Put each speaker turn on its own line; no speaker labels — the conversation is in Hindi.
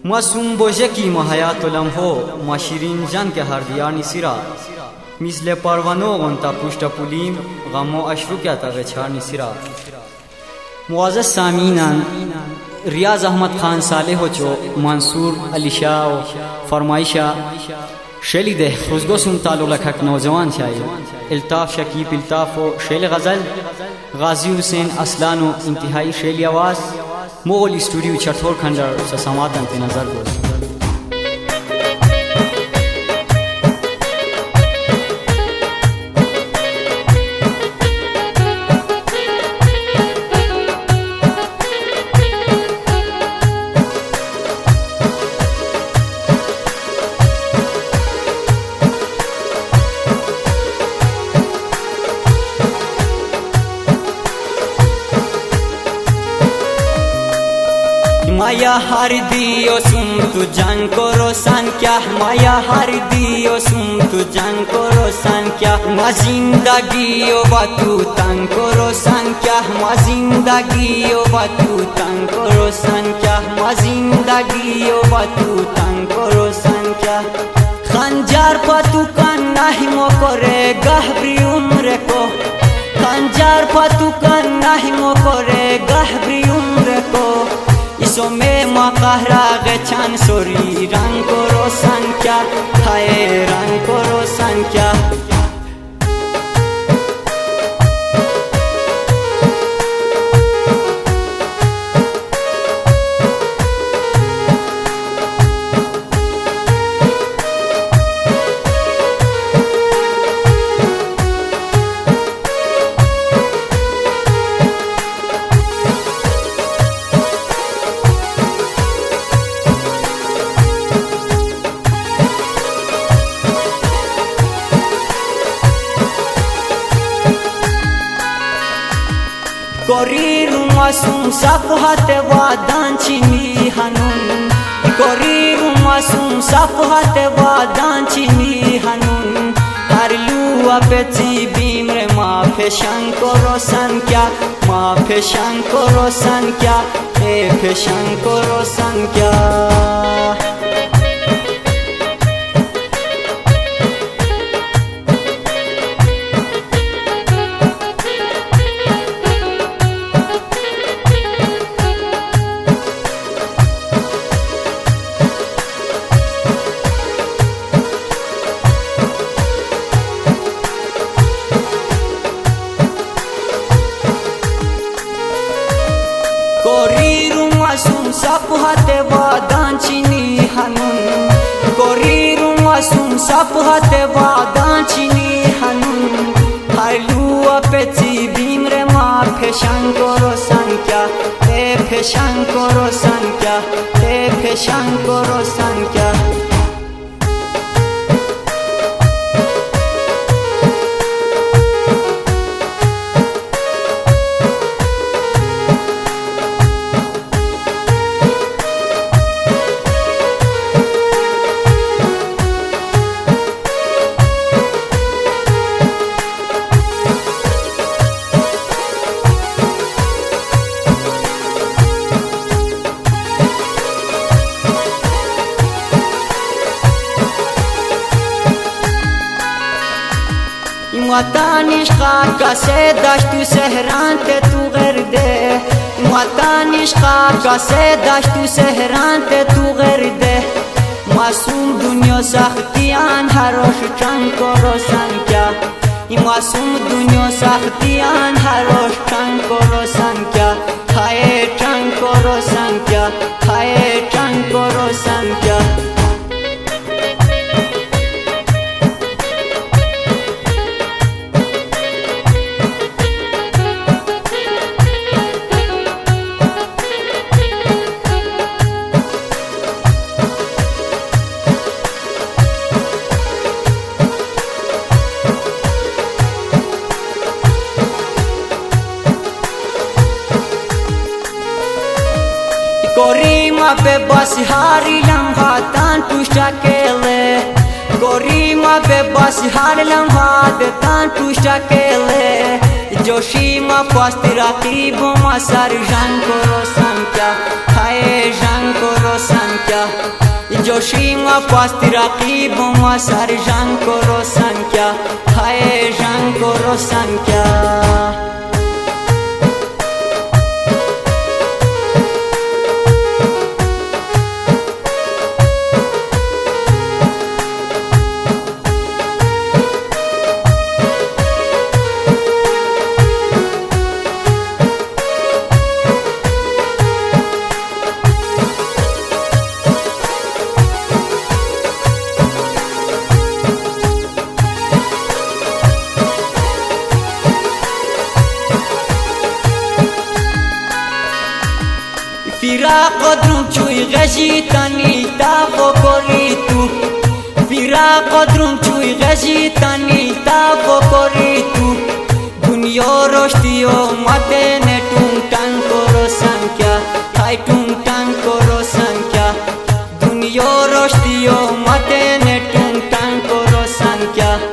मासूम बोझे की महयातुलम हो माशिरीन जन के हर दिया निसिरा मिसले परवानो गंता पुष्ट पुलीम गमो अशरु क्या तवे छार निसिरा मुआज़्ज़ज़ सामीनान रियाज अहमद खान सालेह हो चो मंसूर अली शाह फरमाइशा शेली दे खुशगो सुन तालुक लखक नौजवान चाहिए इल्ताफ शकीब इल्ताफ हो शेल गज़ल गाजी हुसैन असलानो इंतहाई शेली आवाज़ मोगल स्टूडियो चठोर खंडर से समातन पे नजर को माया हर दियो सुम तू जान को रोशन क्या माया हर दियो सुम तू जान को रोशन क्या मा जिंदगी ओ बातू तंग को रोशन क्या मा जिंदगी ओ बातू तंग को रोशन क्या मा जिंदगी ओ बातू तंग को रोशन क्या खंजर पतू कान नहीं मो करे गहरी उम्र को खंजर पतू कान नहीं मो करे गहरी उम्र को इसो में मकहरा गचान सोरी रंग को रोशन क्या खाए रंग को रोशन क्या Koriru masum sapuhate wadanchini hanun Koriru masum sapuhate wadanchini hanun Harlu apeti bimre ma peshan ko rosan kya ma peshan ko rosan kya peshan ko rosan kya Koriru masum sapuhate wadanchini hanun Koriru masum sapuhate wadanchini hanun Harlu apeti bimre ma peshan ko rosan kya peshan ko rosan kya peshan ko rosan kya वतन इश्क़ा का से दश्तु सहरान ते तू गर्दे वतन इश्क़ा का से दश्तु सहरान ते तू गर्दे मासूम दुनिया सख्तियान हरोश चंग को रोशन क्या मासूम दुनिया सख्तियान हरोश चंग को रोशन क्या खाए चंग को रोशन क्या खाए चंग को रोशन क्या Korima be basihari lambha tan tushta kele Korima be basihari lambha tan tushta kele Joshima pasti raqibu masar jan ko rosan kya Haye jan ko rosan kya Shinga pasti raqib masar jan koro sankya Hai jan koro sankya Firaaq qadrum chui gaji tani tafo kori tu Firaaq qadrum chui gaji tani tafo kori tu Dunyo roshtiyo matene tung tang koro sankya Hai tung tang koro sankya Dunyo roshtiyo matene tung tang koro sankya